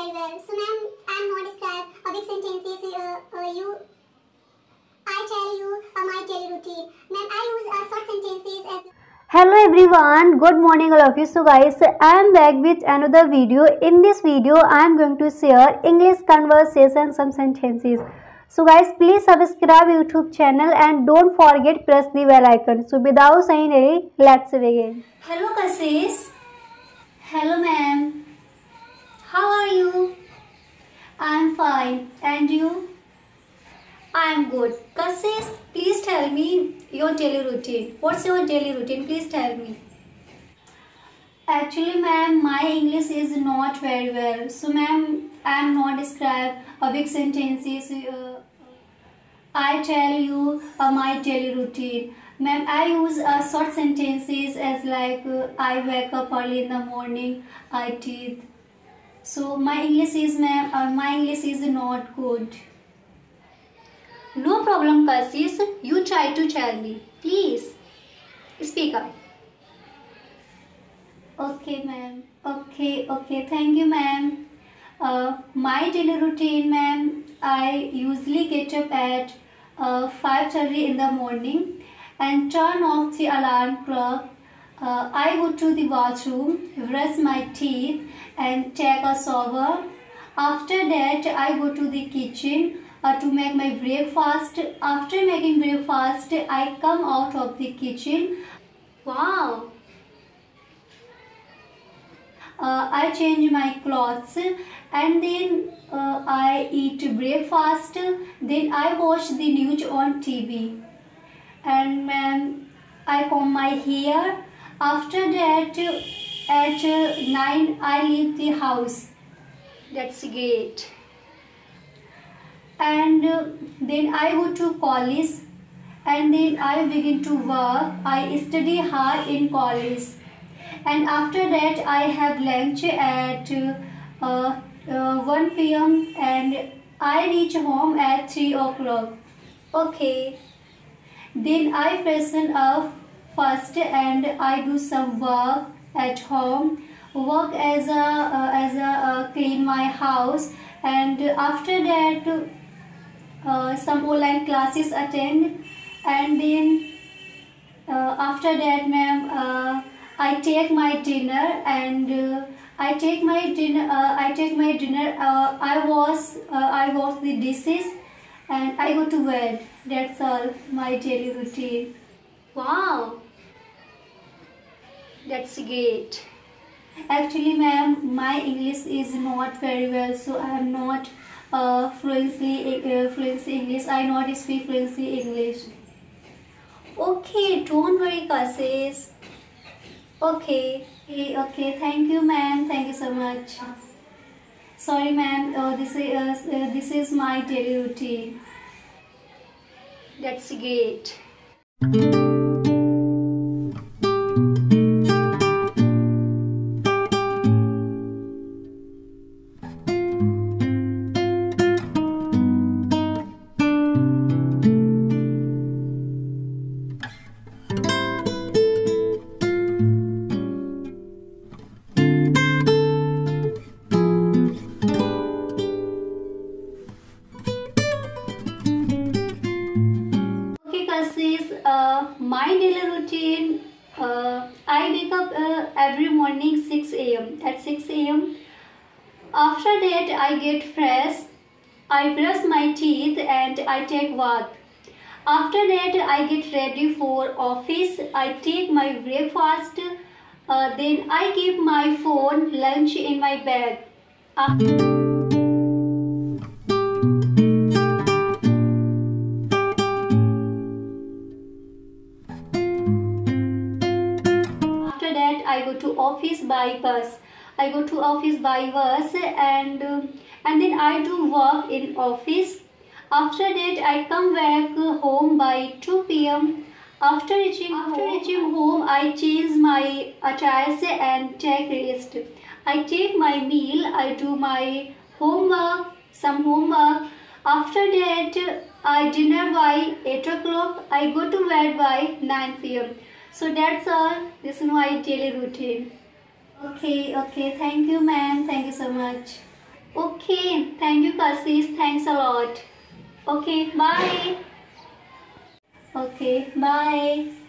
very well. So ma'am, I am not describe a big sentences. I tell you my daily routine. Ma'am, I use short sentences as. Hello everyone, good morning all of you. So guys, I am back with another video. In this video I am going to share English conversation, some sentences. So guys, please subscribe YouTube channel and don't forget press the bell icon. So without saying any, let's begin. Hello Kassis. Hello ma'am. How are you? I am fine. And you? I am good. Kassis, please tell me your daily routine. What's your daily routine? Please tell me. Actually ma'am, my English is not very well. So ma'am, I am not describe a big sentences. I tell you my daily routine. Ma'am, I use short sentences as like I wake up early in the morning, I teeth. So my English is my English is not good. No problem, Kassis. You try to tell me. Please speak up. Okay, ma'am. Okay. Thank you, ma'am. My daily routine, ma'am. I usually get up at 5:30 in the morning and turn off the alarm clock. I go to the bathroom, brush my teeth and take a shower. After that, I go to the kitchen to make my breakfast. After making breakfast, I come out of the kitchen. Wow! I change my clothes and then I eat breakfast. Then I watch the news on TV. And ma'am, I comb my hair. After that, at 9, I leave the house. That's great. And then I go to college. And then I begin to work. I study hard in college. And after that, I have lunch at 1 p.m. and I reach home at 3 o'clock. Okay. Then I freshen up first and I do some work at home. Work as a clean my house, and after that some online classes attend, and then after that, ma'am, I take my dinner and I wash the dishes and I go to bed. That's all my daily routine. Wow, that's great. Actually, ma'am, my English is not very well, so I am not fluency English. I not speak fluency English. Okay, don't worry, Kassis. Okay. Thank you, ma'am. Thank you so much. Sorry, ma'am. This is my daily routine. That's great. My daily routine, I wake up every morning 6 a.m. At 6 a.m. After that, I get fresh, I brush my teeth and I take bath. After that, I get ready for office. I take my breakfast. Then I keep my phone, lunch in my bag. I go to office by bus. And then I do work in office. After that, I come back home by 2 p.m. After reaching home, I change my attire and take rest. I take my meal. I do my some homework. After that, I dinner by 8 o'clock. I go to bed by 9 p.m. So that's all. This is my daily routine. Okay. Thank you, ma'am. Thank you so much. Okay, thank you, Kassis. Thanks a lot. Okay, bye. Okay, bye.